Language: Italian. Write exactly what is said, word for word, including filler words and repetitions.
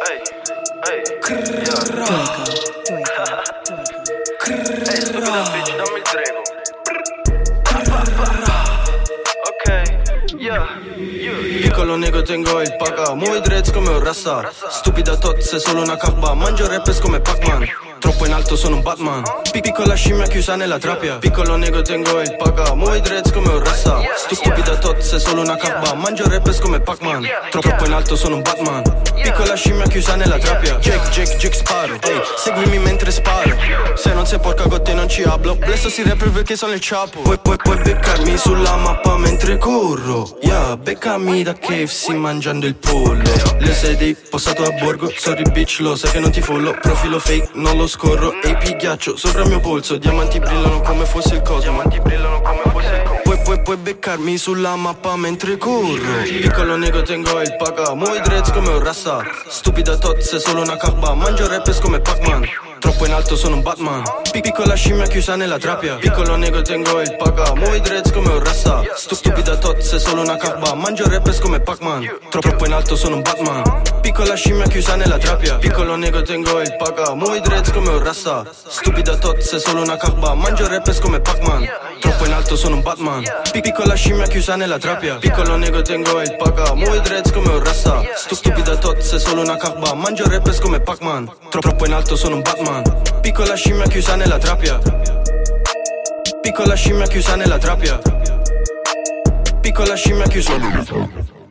Ehi, ehi, yeah. Ehi, stupida bitch, dammi il Drago. Ok, yeah, yeah. Piccolo nego tengo il paga, muovi dreads come un rasta. Stupida tot, sei solo una cabba, mangio rappers come Pac-Man. Troppo in alto sono un Batman, piccola scimmia chiusa nella trappia. Piccolo nego tengo il paga, muovi dreads come un rasta. Stu stupida tot, sei solo una cabba, mangio rappers come Pac-Man. Troppo in alto sono un Batman, piccola scimmia chiusa nella trappia. Jake, Jake, Jake sparo, ehi, seguimi mentre sparo. Se non sei porca con te non ci hablo, blesso si rapper perché sono il ciapo. Puoi, puoi, puoi beccarmi sulla mappa mentre corro, yeah, beccami da K F C mangiando il pollo. Le sedie, posato a borgo, sorry bitch, lo sai che non ti follo. Profilo fake, non lo scorro, A P ghiaccio sopra il mio polso. Diamanti brillano come fosse il cosmo. Diamanti brillano come fosse il cosmo. Puoi, puoi, puoi beccarmi sulla mappa mentre corro. Piccolo nego tengo il paga, muovi dreads come un rasta. Stupida tot, sei solo una cabba, mangio rappers come Pac-Man. Troppo in alto sono un Batman, piccola scimmia chiusa nella trappia. Piccolo nego tengo il paga, muovi dreads come un rasta. Stu stupida tot, sei solo una cabba, mangio rappers come Pac-Man. Troppo in alto sono un Batman, piccola scimmia chiusa nella trappia. Piccolo nego tengo il paga, muovi dreads come un rasta. Stupida tot, sei solo una cabba, mangio rappers come Pac-Man. Troppo in alto sono un Batman, piccola scimmia chiusa nella trappia. Piccolo nego tengo il paga, muovi dreads come un rasta. Stu stupida tot, sei solo una cabba, mangio rappers come Pac-Man. Troppo in alto sono un Batman, piccola scimmia chiusa nella trappia. Piccola scimmia chiusa nella trappia. Piccola scimmia chiusa nella trappia.